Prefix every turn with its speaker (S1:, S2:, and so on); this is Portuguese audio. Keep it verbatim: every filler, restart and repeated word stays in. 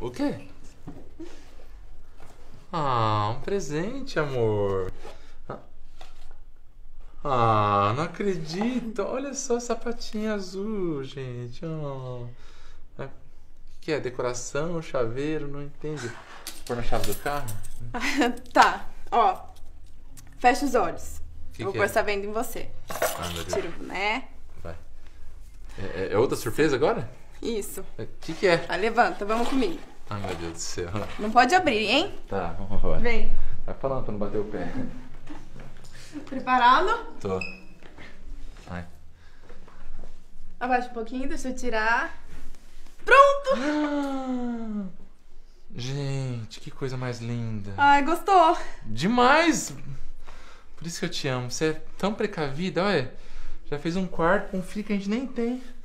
S1: O quê? Ah, um presente, amor. Ah, não acredito. Olha só, sapatinho azul, gente. Oh. O que é? Decoração, chaveiro? Não entendi. Pôr na chave do carro?
S2: Tá, ó. Fecha os olhos.
S1: Que
S2: Eu vou
S1: que
S2: pôr
S1: é?
S2: essa venda em você.
S1: Ah, meu Deus.
S2: Tira o boné.
S1: Vai. É, é outra surpresa agora?
S2: Isso.
S1: O que que é?
S2: Tá, levanta, vamos comigo.
S1: Ai, meu Deus do céu.
S2: Não pode abrir, hein?
S1: Tá, vamos lá.
S2: Vem.
S1: Vai falando pra não bater o pé.
S2: Preparado?
S1: Tô. Ai.
S2: Abaixa um pouquinho, deixa eu tirar. Pronto!
S1: Ah, gente, que coisa mais linda.
S2: Ai, gostou?
S1: Demais! Por isso que eu te amo. Você é tão precavida, olha. Já fez um quarto com um filho que a gente nem tem.